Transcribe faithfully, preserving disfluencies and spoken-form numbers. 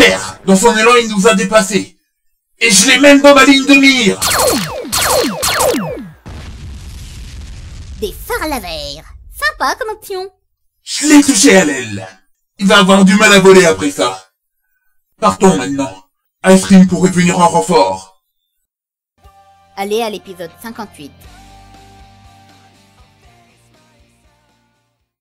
Super! Dans son élan, il nous a dépassés. Et je l'ai même dans ma ligne de mire. Des phares à laser. Sympa comme option. Je l'ai touché à l'aile. Il va avoir du mal à voler après ça. Partons maintenant. Ice Cream pourrait venir en renfort. Allez à l'épisode cinquante-huit.